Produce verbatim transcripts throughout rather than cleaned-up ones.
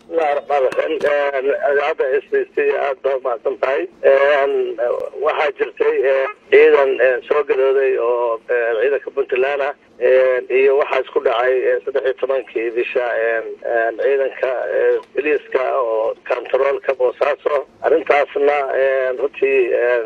لا ما هذا استي هذا ما سمعي waxaa jirtay ciidan soo gadooday oo ciidanka Puntland iyo waxa isku dhacay saddex iyo tobankii bisha ciidanka booliiska oo controlka Boosaaso arintaasna runtii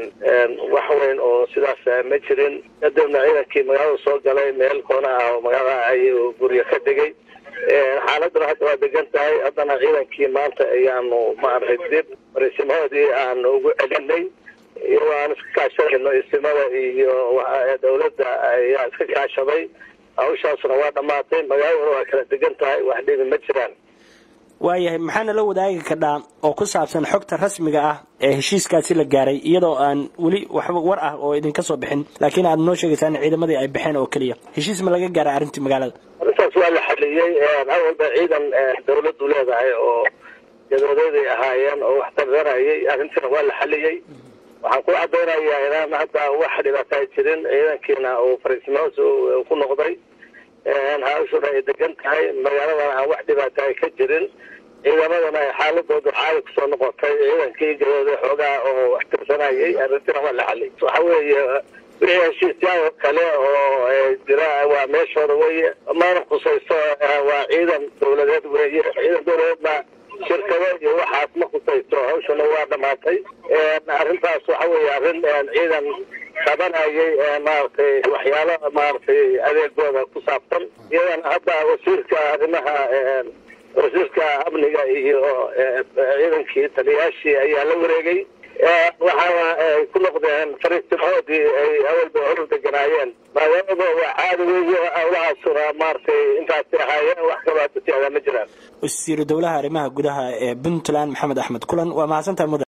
wax weyn oo sidaas ma jirin kadibna ciidankii magaalada soo galay meel koona ah oo magaalada ay guriga ka dhigay xaaladda hadda waa degan tahay haddana ciidankii maanta ayaanu ma aragtay dib rasimahoodii aan ugu celinay iyo aan iska kaashadayno istimada iyo dawladda ayaa iska kaashaday hawshaasna waa dhamaatay magaalada waa kala degan tahay wax dhibi ma jiraan waayahay maxaana la wadaagi kadhaa oo ku saabsan xogta rasmiga ah ee heshiiskaasi la gaaray iyadoo aan wali waxba war ah oo idin ka soo bixin laakiin aad noo sheegaysaan ciidamadii ay baxeen oo kaliya heshiis ma laga gaaray arrintii magaalada arrintaas waa la xaliyay awalba ciidan dawladdu leedahay oo jadwalada ahaayeen oo wax tardarayay arrintan waa la xaliyay waxaan ku cadeynayaa inaan hadda wax dhibaato jirin ciidankiina oo fariisimoos ku noqday hawshan ay degan tahay magaalada aan wax dhibaato ka jirin ciidamadana xaaladoodu caadi ku soo noqotay ciidankii gadooday xoogaa oo wax tirsanayay arrintan waa la xaliyay waxa weeye heshiisyaal kale oo jira waa meeshooda weeye maana khusayso waa ciidan dawladeed weeye ciidan dawladeedna shirkado iyo waxaas ma khusayso hawshana waa dhamaatay arrintaas waxa weeye arrin ciidan qabanayay maaragtay waxyaalo maaragtay adeegooda ku saabsan iyadana hadda wasiirka arrimaha wasiirka amniga iyo ciidankii taliyaashii ayaa la wareegay waxaana ku noqdeen fariistimahoodii ay awalba hor deganaayeen magaalada waa caadi weeye awlahaasuna maaragtay intaasi ahaayeen wax kabaadatiada ma jiraan wasiiru dowlaha arrimaha gudaha ee Puntland Maxamed Axmed Kulan waa mahadsantahay.